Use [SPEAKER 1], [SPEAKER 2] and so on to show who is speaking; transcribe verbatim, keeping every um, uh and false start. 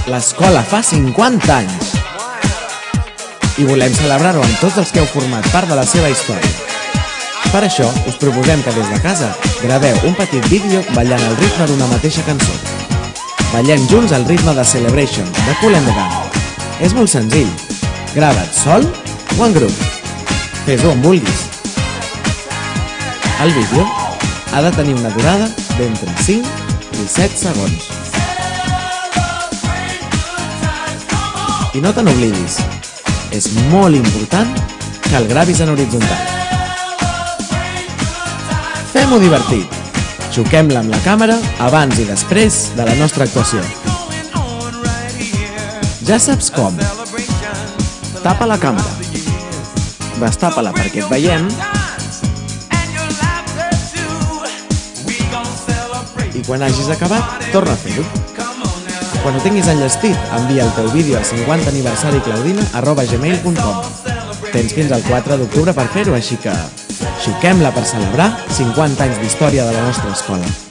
[SPEAKER 1] L'escola fa cinquanta anys i volem celebrar-ho amb tots els que heu format part de la seva història. Per això, us proposem que des de casa graveu un petit vídeo ballant el ritme d'una mateixa cançó. Ballem junts el ritme de Celebration, de Kool and the Gang. És molt senzill. Grava't sol o en grup. Fes-ho on vulguis. El vídeo ha de tenir una durada d'entre cinc i set segons. I no te n'oblidis, és molt important que el gravis en horitzontal. Fem-ho divertit. Xoquem-la amb la càmera abans i després de la nostra actuació. Ja saps com. Tapa la càmera. Destapa-la perquè et veiem. I quan hagis acabat, torna a fer-ho. Quan ho tinguis enllestit, envia el teu vídeo al cinquanta aniversari claudina arroba gmail punt com. Tens fins al quatre d'octubre per fer-ho, així que xoquem-la per celebrar cinquanta anys d'història de la nostra escola.